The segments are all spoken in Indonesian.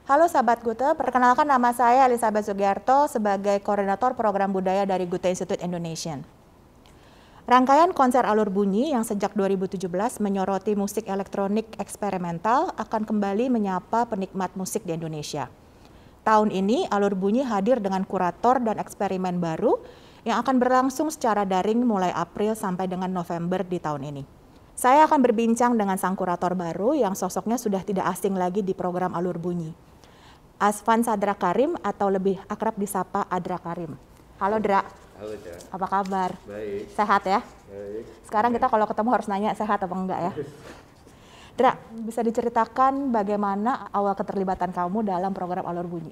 Halo sahabat Gute, perkenalkan nama saya Elizabeth Sugiarto sebagai Koordinator Program Budaya dari Gute Institute Indonesia. Rangkaian konser alur bunyi yang sejak 2017 menyoroti musik elektronik eksperimental akan kembali menyapa penikmat musik di Indonesia. Tahun ini alur bunyi hadir dengan kurator dan eksperimen baru yang akan berlangsung secara daring mulai April sampai dengan November di tahun ini. Saya akan berbincang dengan sang kurator baru yang sosoknya sudah tidak asing lagi di program alur bunyi. Asvan Sadra Karim atau lebih akrab disapa Adra Karim. Halo Dra. Halo Ca. Apa kabar? Baik. Sehat ya? Baik. Sekarang kita kalau ketemu harus nanya sehat apa enggak ya? Dra, bisa diceritakan bagaimana awal keterlibatan kamu dalam program alur bunyi?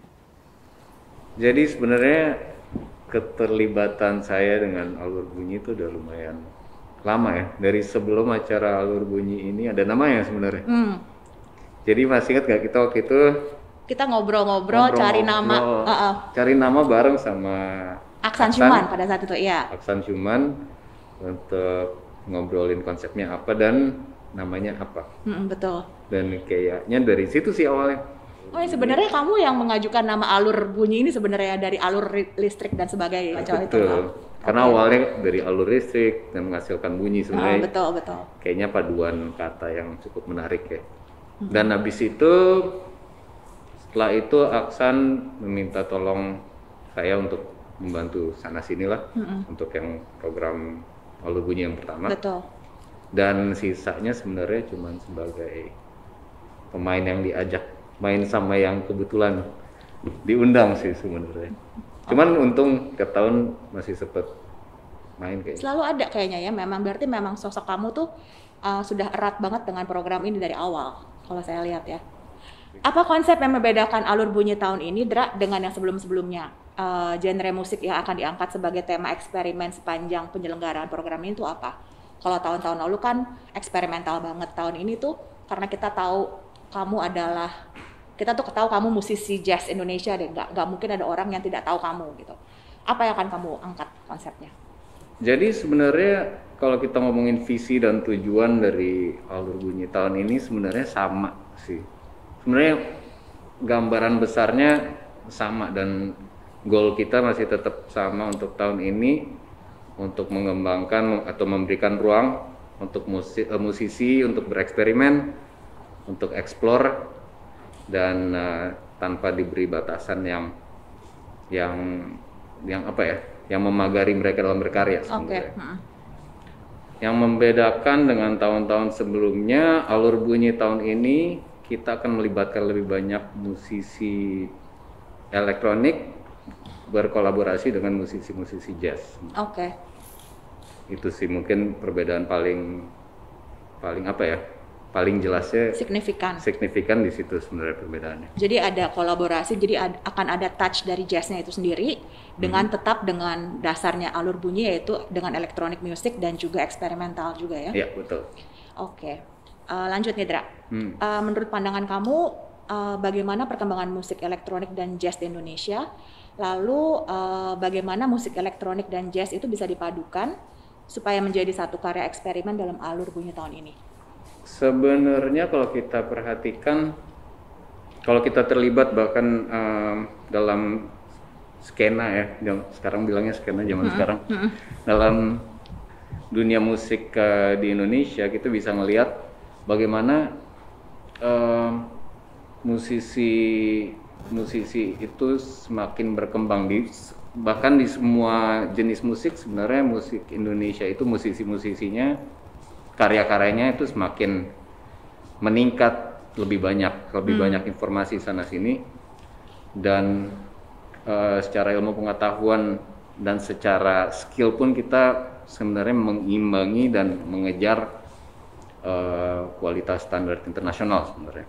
Jadi sebenarnya keterlibatan saya dengan alur bunyi itu udah lumayan lama ya. Dari sebelum acara alur bunyi ini ada namanya sebenarnya. Jadi masih ingat gak kita waktu itu Kita ngobrol-ngobrol, cari nama. Cari nama bareng sama Aksan Syuman pada saat itu, iya. Aksan Syuman untuk ngobrolin konsepnya apa dan namanya apa. Betul. Dan kayaknya dari situ sih awalnya. Oh, sebenarnya kamu yang mengajukan nama alur bunyi ini sebenarnya dari alur listrik dan sebagainya. Betul. Karena awalnya dari alur listrik dan menghasilkan bunyi sebenarnya. Betul. Kayaknya paduan kata yang cukup menarik ya. Dan habis itu setelah itu Aksan meminta tolong saya untuk membantu sana sini lah untuk yang program alur bunyi yang pertama. Betul. Dan sisanya sebenarnya cuma sebagai pemain yang diajak main sama yang kebetulan diundang sih sebenarnya. Cuman untung tiap tahun masih sempet main kayaknya. Selalu ada kayaknya ya, berarti memang sosok kamu tuh sudah erat banget dengan program ini dari awal kalau saya lihat ya. Apa konsep yang membedakan alur bunyi tahun ini, Dra, dengan yang sebelum-sebelumnya? Genre musik yang akan diangkat sebagai tema eksperimen sepanjang penyelenggaraan program ini tuh apa? Kalau tahun-tahun lalu kan eksperimental banget, tahun ini tuh karena kita tahu kamu musisi jazz Indonesia deh, nggak mungkin ada orang yang tidak tahu kamu gitu. Apa yang akan kamu angkat konsepnya? Jadi sebenarnya kalau kita ngomongin visi dan tujuan dari alur bunyi tahun ini sebenarnya sama sih. Sebenarnya gambaran besarnya sama dan goal kita masih tetap sama untuk tahun ini, untuk mengembangkan atau memberikan ruang untuk musisi untuk bereksperimen, untuk eksplor dan tanpa diberi batasan yang apa ya, yang memagari mereka dalam berkarya sebenarnya. Yang membedakan dengan tahun-tahun sebelumnya, alur bunyi tahun ini kita akan melibatkan lebih banyak musisi elektronik berkolaborasi dengan musisi-musisi jazz. Itu sih mungkin perbedaan paling apa ya? Paling jelasnya signifikan di situ sebenarnya perbedaannya. Jadi ada kolaborasi, jadi akan ada touch dari jazznya itu sendiri dengan tetap dengan dasarnya alur bunyi yaitu dengan electronic music dan juga eksperimental juga ya? Iya, betul. Lanjut nih Dra, menurut pandangan kamu bagaimana perkembangan musik elektronik dan jazz di Indonesia? Lalu bagaimana musik elektronik dan jazz itu bisa dipadukan supaya menjadi satu karya eksperimen dalam alur bunyi tahun ini? Sebenarnya kalau kita perhatikan, kalau kita terlibat bahkan dalam skena ya, sekarang bilangnya skena zaman sekarang, dalam dunia musik di Indonesia kita bisa ngelihat bagaimana musisi itu semakin berkembang bahkan di semua jenis musik. Sebenarnya musik Indonesia itu musisinya karya-karyanya itu semakin meningkat, lebih banyak informasi sana sini dan secara ilmu pengetahuan dan secara skill pun kita sebenarnya mengimbangi dan mengejar kualitas standar internasional sebenarnya.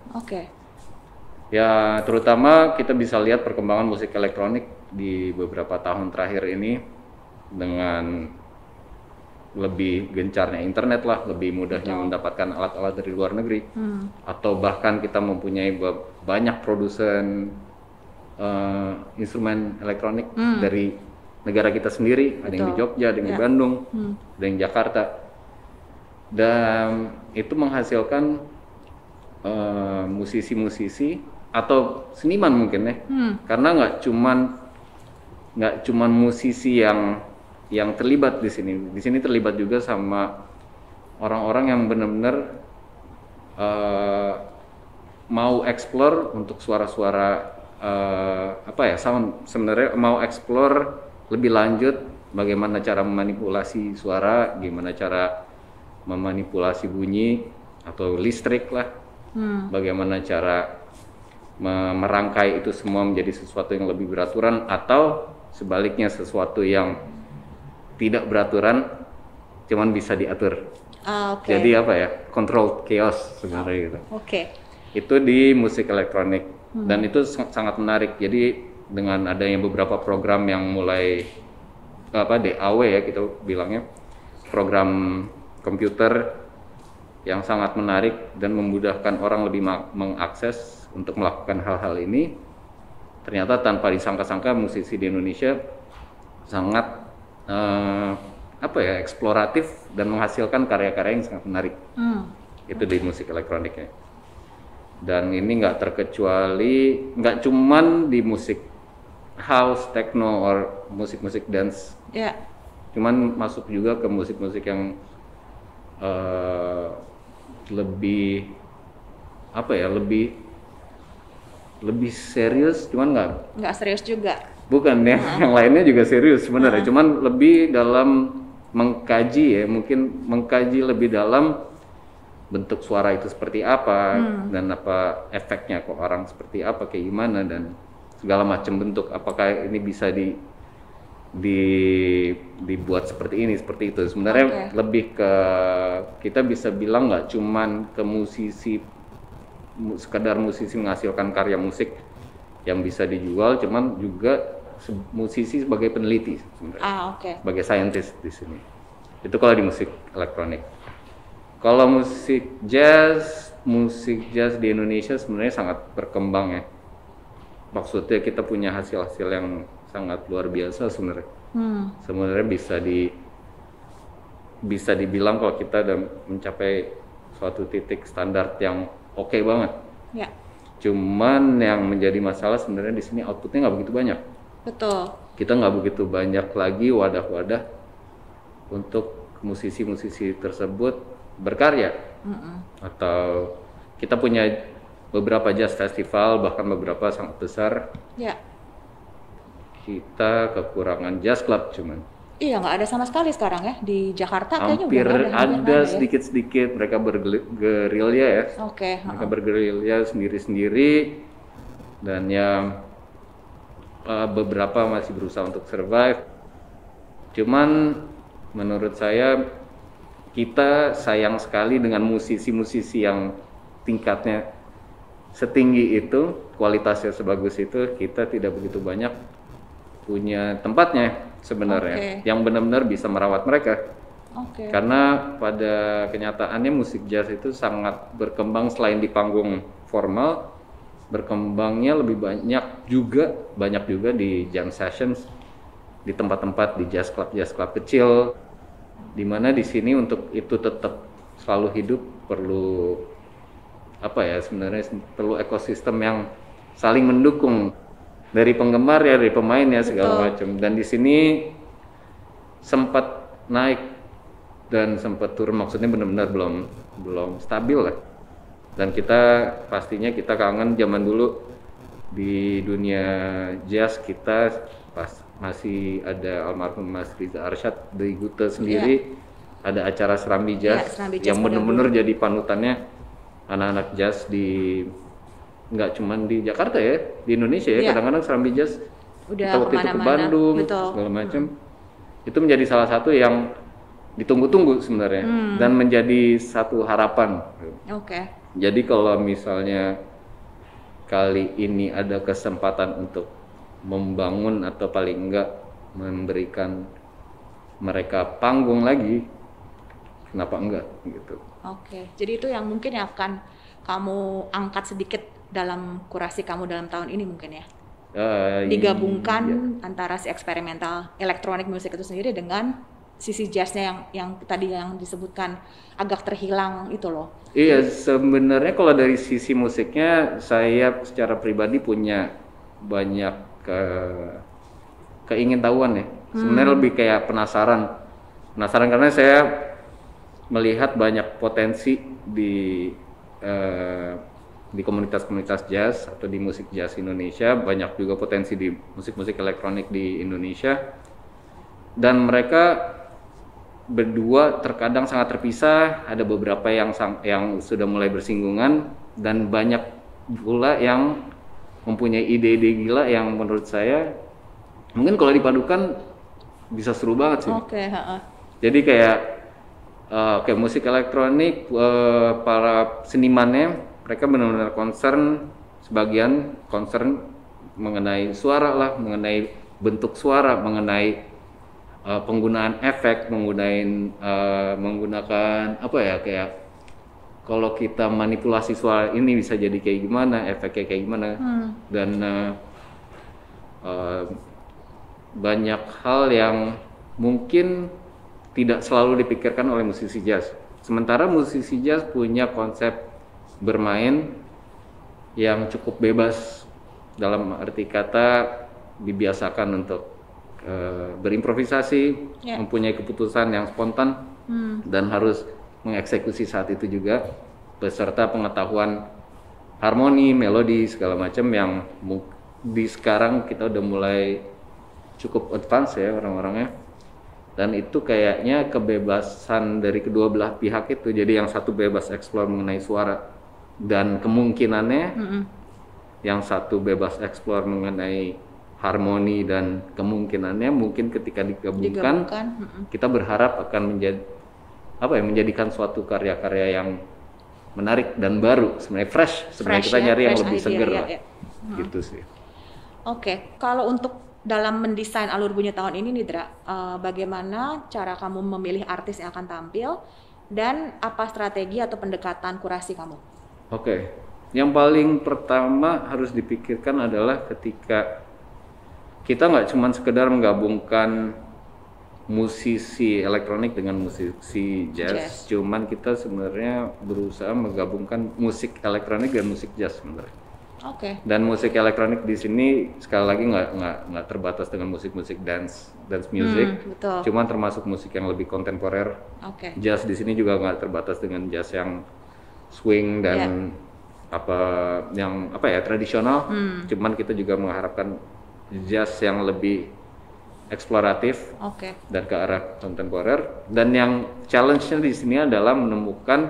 Ya terutama kita bisa lihat perkembangan musik elektronik di beberapa tahun terakhir ini dengan lebih gencarnya internet lah, lebih mudahnya mendapatkan alat-alat dari luar negeri, atau bahkan kita mempunyai banyak produsen instrumen elektronik dari negara kita sendiri. Ada yang di Jogja, ada yang di Bandung, ada yang di Jakarta, dan itu menghasilkan musisi-musisi atau seniman mungkin ya, karena nggak cuman musisi yang terlibat di sini. Di sini terlibat juga sama orang-orang yang benar-benar mau explore untuk suara-suara sound. Sebenarnya mau explore lebih lanjut bagaimana cara memanipulasi suara, gimana cara memanipulasi bunyi atau listrik lah, bagaimana cara merangkai itu semua menjadi sesuatu yang lebih beraturan, atau sebaliknya sesuatu yang tidak beraturan cuman bisa diatur. Jadi control chaos sebenarnya gitu. Itu di musik elektronik dan itu sangat menarik. Jadi dengan adanya beberapa program yang mulai DAW ya kita bilangnya, program komputer yang sangat menarik dan memudahkan orang lebih mengakses untuk melakukan hal-hal ini. Ternyata tanpa disangka-sangka musisi di Indonesia sangat eksploratif dan menghasilkan karya-karya yang sangat menarik. Itu di musik elektroniknya. Dan ini nggak cuman di musik house, techno, or musik-musik dance. Cuman masuk juga ke musik-musik yang lebih lebih serius, cuman nggak serius juga. Bukan ya, yang lainnya juga serius sebenarnya. Cuman lebih dalam mengkaji ya, mungkin mengkaji lebih dalam bentuk suara itu seperti apa dan apa efeknya ke orang seperti apa, kayak gimana dan segala macam bentuk. Apakah ini bisa dibuat seperti ini, seperti itu. Sebenarnya lebih ke kita bisa bilang nggak cuman ke sekedar musisi menghasilkan karya musik yang bisa dijual, cuman juga musisi sebagai peneliti sebenarnya, sebagai scientist di sini. Itu kalau di musik elektronik. Kalau musik jazz di Indonesia sebenarnya sangat berkembang ya. Maksudnya kita punya hasil-hasil yang sangat luar biasa sebenarnya. Sebenarnya bisa dibilang kalau kita udah mencapai suatu titik standar yang oke banget. Cuman yang menjadi masalah sebenarnya di sini outputnya nggak begitu banyak. Betul. Kita nggak begitu banyak lagi wadah-wadah untuk musisi-musisi tersebut berkarya. Atau kita punya beberapa jazz festival, bahkan beberapa sangat besar. Kita kekurangan jazz club cuman. Iya, nggak ada sama sekali sekarang ya di Jakarta. Hampir kayaknya ada sedikit-sedikit, mereka bergerilya ya. Mereka bergerilya sendiri-sendiri dan ya beberapa masih berusaha untuk survive. Cuman menurut saya kita sayang sekali dengan musisi-musisi yang tingkatnya setinggi itu, kualitasnya sebagus itu, kita tidak begitu banyak punya tempatnya sebenarnya yang benar-benar bisa merawat mereka. Karena pada kenyataannya musik jazz itu sangat berkembang selain di panggung formal, berkembangnya lebih banyak juga di jam sessions, di tempat-tempat di jazz club kecil, di mana di sini untuk itu tetap selalu hidup perlu sebenarnya perlu ekosistem yang saling mendukung dari penggemar ya, dari pemain ya, segala macam. Dan di sini sempat naik dan sempat turun, maksudnya benar-benar belum stabil lah. Dan pastinya kita kangen zaman dulu di dunia jazz kita pas masih ada almarhum Mas Riza Arsyad dari Gute sendiri, ada acara Serambi Jazz, yang benar-benar jadi panutannya anak-anak jazz nggak cuma di Jakarta ya, di Indonesia ya. Kadang-kadang Serambi Jazz udah waktu itu ke Bandung, segala macam. Itu menjadi salah satu yang ditunggu-tunggu sebenarnya dan menjadi satu harapan. Jadi kalau misalnya kali ini ada kesempatan untuk membangun atau paling enggak memberikan mereka panggung lagi, kenapa enggak gitu. Jadi itu yang mungkin yang akan kamu angkat sedikit dalam kurasi kamu dalam tahun ini mungkin ya? Digabungkan antara si eksperimental elektronik musik itu sendiri dengan sisi jazznya yang tadi yang disebutkan agak terhilang itu loh. Iya, sebenarnya kalau dari sisi musiknya saya secara pribadi punya banyak keingintahuan ya. Sebenarnya lebih kayak penasaran karena saya melihat banyak potensi di komunitas-komunitas jazz atau di musik jazz Indonesia, banyak juga potensi di musik-musik elektronik di Indonesia, dan mereka berdua terkadang sangat terpisah. Ada beberapa yang sudah mulai bersinggungan, dan banyak pula yang mempunyai ide-ide gila yang menurut saya mungkin kalau dipadukan bisa seru banget sih. Jadi kayak kayak musik elektronik, para senimannya mereka benar-benar sebagian concern mengenai suara lah, mengenai bentuk suara, mengenai penggunaan efek, menggunakan apa ya, kayak kalau kita manipulasi suara ini bisa jadi kayak gimana, efeknya kayak gimana, dan banyak hal yang mungkin tidak selalu dipikirkan oleh musisi jazz. Sementara musisi jazz punya konsep bermain yang cukup bebas, dalam arti kata dibiasakan untuk berimprovisasi, mempunyai keputusan yang spontan, dan harus mengeksekusi saat itu juga, beserta pengetahuan harmoni, melodi, segala macam yang di sekarang kita udah mulai cukup advance ya orang-orangnya. Dan itu kayaknya kebebasan dari kedua belah pihak itu. Jadi yang satu bebas eksplor mengenai suara dan kemungkinannya, yang satu bebas eksplor mengenai harmoni dan kemungkinannya. Mungkin ketika digabungkan kita berharap akan menjadikan suatu karya-karya yang menarik dan baru, sebenarnya fresh kita nyari yang lebih seger lah. Gitu sih. Oke, kalau untuk dalam mendesain Alur Bunyi tahun ini nih Dra, bagaimana cara kamu memilih artis yang akan tampil dan apa strategi atau pendekatan kurasi kamu? Oke, yang paling pertama harus dipikirkan adalah ketika kita nggak cuma sekedar menggabungkan musisi elektronik dengan musisi jazz. Cuman kita sebenarnya berusaha menggabungkan musik elektronik dan musik jazz sebenarnya. Dan musik elektronik di sini sekali lagi nggak terbatas dengan musik-musik dance music, cuman termasuk musik yang lebih kontemporer. Jazz di sini juga nggak terbatas dengan jazz yang swing dan tradisional. Cuman kita juga mengharapkan jazz yang lebih eksploratif dan ke arah kontemporer. Dan yang challenge-nya di sini adalah menemukan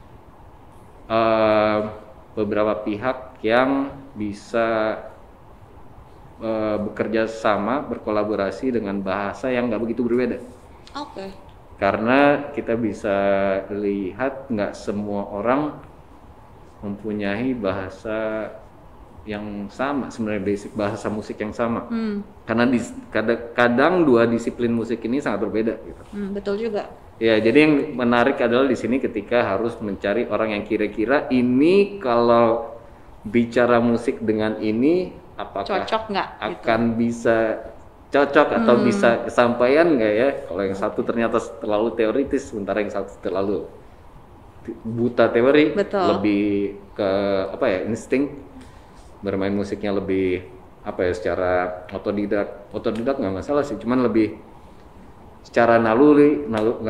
beberapa pihak yang bisa bekerja sama, berkolaborasi dengan bahasa yang nggak begitu berbeda. Karena kita bisa lihat nggak semua orang mempunyai bahasa yang sama, sebenarnya basic bahasa musik yang sama. Karena kadang dua disiplin musik ini sangat berbeda. Gitu. Betul juga. Ya, jadi yang menarik adalah di sini ketika harus mencari orang yang kira-kira ini kalau bicara musik dengan ini apakah cocok nggak? Akan bisa cocok atau bisa kesampaian nggak ya? Kalau yang satu ternyata terlalu teoritis, sementara yang satu terlalu buta teori, lebih ke insting, bermain musiknya lebih secara otodidak nggak masalah sih, cuman lebih secara naluri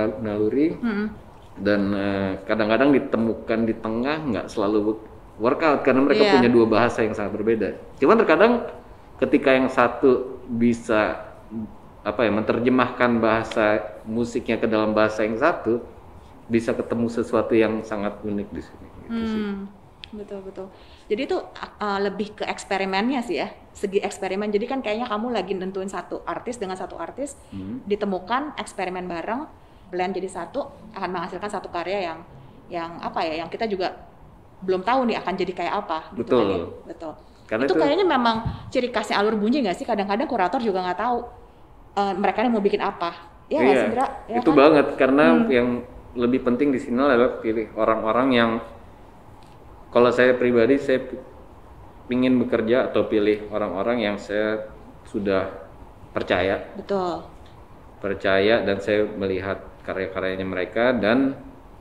dan kadang-kadang ditemukan di tengah nggak selalu workout karena mereka punya dua bahasa yang sangat berbeda. Cuman terkadang ketika yang satu bisa menerjemahkan bahasa musiknya ke dalam bahasa yang satu, bisa ketemu sesuatu yang sangat unik di sini. Gitu sih. Betul. Jadi itu lebih ke eksperimennya sih ya, segi eksperimen. Jadi kan kayaknya kamu lagi nentuin satu artis dengan satu artis, ditemukan eksperimen bareng, blend jadi satu, akan menghasilkan satu karya yang kita juga belum tahu nih akan jadi kayak apa. Gitu betul. Kan, ya? Betul. Karena itu kayaknya memang ciri khasnya Alur Bunyi nggak sih? Kadang-kadang kurator juga nggak tahu mereka mau bikin apa. Iya nggak sih, Indra? Ya itu kan? banget karena yang lebih penting di sini adalah pilih orang-orang yang, kalau saya pribadi saya ingin bekerja atau pilih orang-orang yang saya sudah percaya. Betul. percaya dan saya melihat karya-karyanya mereka dan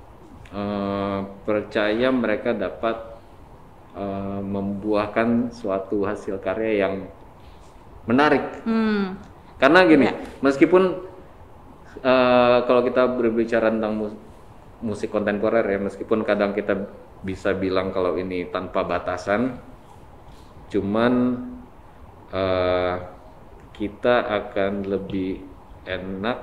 percaya mereka dapat membuahkan suatu hasil karya yang menarik. Karena gini, meskipun kalau kita berbicara tentang musik kontemporer ya, meskipun kadang kita bisa bilang kalau ini tanpa batasan, cuman kita akan lebih enak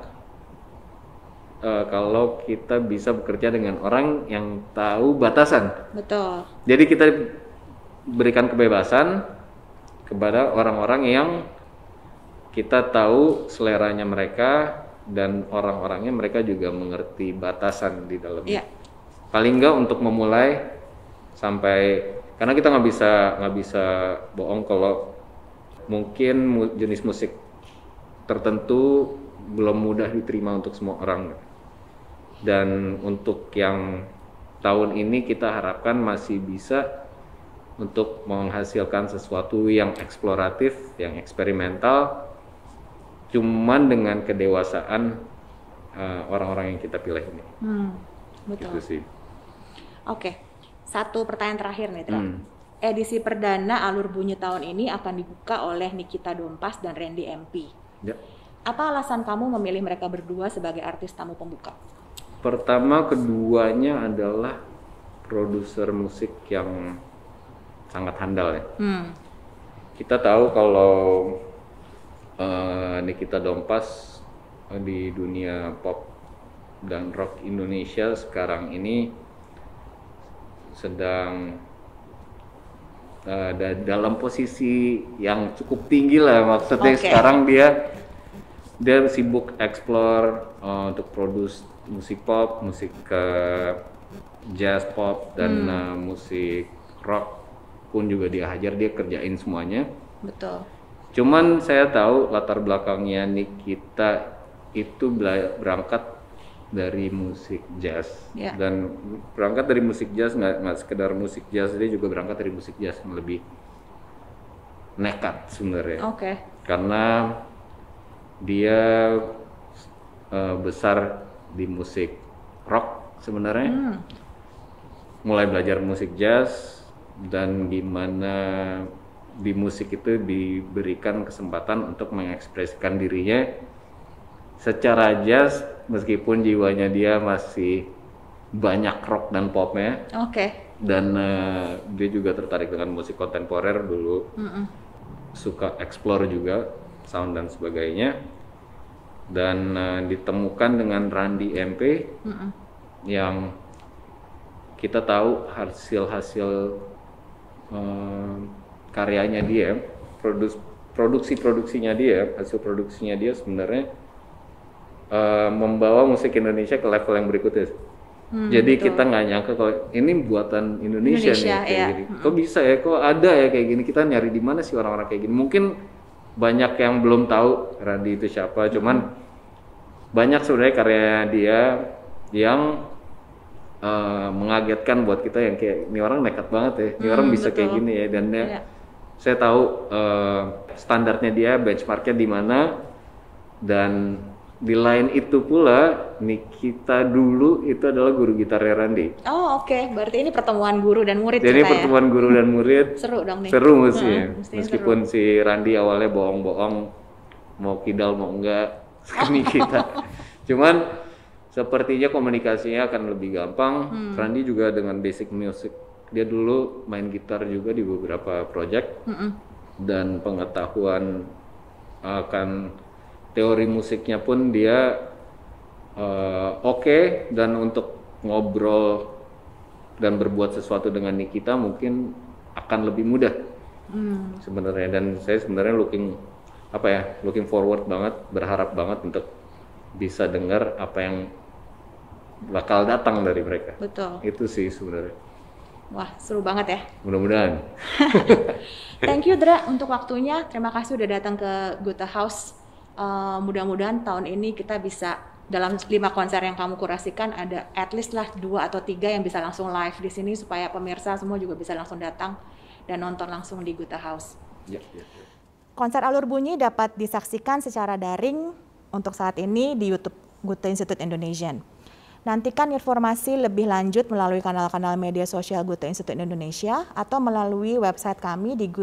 kalau kita bisa bekerja dengan orang yang tahu batasan. Betul. Jadi kita berikan kebebasan kepada orang-orang yang kita tahu seleranya mereka dan orang-orangnya mereka juga mengerti batasan di dalamnya. Paling enggak untuk memulai sampai, karena kita nggak bisa bohong kalau mungkin jenis musik tertentu belum mudah diterima untuk semua orang. Dan untuk yang tahun ini kita harapkan masih bisa untuk menghasilkan sesuatu yang eksploratif, yang eksperimental, cuman dengan kedewasaan orang-orang yang kita pilih ini. Betul. Gitu sih. Oke, satu pertanyaan terakhir nih, Tra. Edisi perdana Alur Bunyi tahun ini akan dibuka oleh Nikita Dompas dan Randy MP. Ya. Apa alasan kamu memilih mereka berdua sebagai artis tamu pembuka? Pertama, keduanya adalah produser musik yang sangat handal ya. Kita tahu kalau Nikita Dompas di dunia pop dan rock Indonesia sekarang ini sedang dalam posisi yang cukup tinggi lah, maksudnya sekarang dia sibuk explore untuk produce musik pop, musik jazz pop dan musik rock pun juga dia hajar, dia kerjain semuanya. Betul. Cuman saya tahu latar belakangnya Nikita itu berangkat dari musik jazz. Dan berangkat dari musik jazz nggak sekedar musik jazz, dia juga berangkat dari musik jazz yang lebih nekat sebenarnya. Karena dia besar di musik rock sebenarnya. Mulai belajar musik jazz dan gimana di musik itu diberikan kesempatan untuk mengekspresikan dirinya secara jazz, meskipun jiwanya dia masih banyak rock dan popnya. Dan dia juga tertarik dengan musik kontemporer dulu. Suka explore juga sound dan sebagainya. Dan ditemukan dengan Randy MP yang kita tahu hasil karyanya dia, produksinya dia, hasil produksinya dia sebenarnya membawa musik Indonesia ke level yang berikutnya. Jadi kita nggak nyangka kalau ini buatan Indonesia nih kayak gini. Kok bisa ya? Kok ada ya kayak gini? Kita nyari di mana sih orang-orang kayak gini? Mungkin banyak yang belum tahu Randy itu siapa. Cuman banyak sebenarnya karya dia yang mengagetkan buat kita, yang kayak ini orang nekat banget ya. Ini orang bisa kayak gini ya. Dan saya tahu standarnya dia, benchmarknya di mana. Dan di lain itu pula Nikita dulu itu adalah guru gitarnya Randy. Berarti ini pertemuan guru dan murid. Jadi pertemuan guru dan murid. Seru dong nih. Seru mestinya. Meskipun seru. Si Randy awalnya bohong-bohong, mau kidal mau enggak ke Nikita. Cuman sepertinya komunikasinya akan lebih gampang. Randy juga dengan basic music, dia dulu main gitar juga di beberapa project. Dan pengetahuan akan teori musiknya pun dia oke. Dan untuk ngobrol dan berbuat sesuatu dengan Nikita mungkin akan lebih mudah sebenarnya. Dan saya sebenarnya looking forward banget, berharap banget untuk bisa dengar apa yang bakal datang dari mereka. Betul. Itu sih sebenarnya. Wah, seru banget ya. Mudah-mudahan. Thank you Dra untuk waktunya. Terima kasih udah datang ke Gota House. Mudah-mudahan tahun ini kita bisa dalam 5 konser yang kamu kurasikan ada at least lah 2 atau 3 yang bisa langsung live di sini supaya pemirsa semua juga bisa langsung datang dan nonton langsung di Gota House. Ya. Konser Alur Bunyi dapat disaksikan secara daring untuk saat ini di YouTube Goethe Institute Indonesian. Nantikan informasi lebih lanjut melalui kanal-kanal media sosial Goethe Institute Indonesia atau melalui website kami di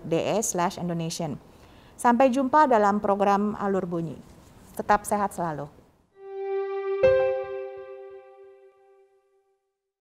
goethe.de/Indonesian. Sampai jumpa dalam program Alur Bunyi. Tetap sehat selalu.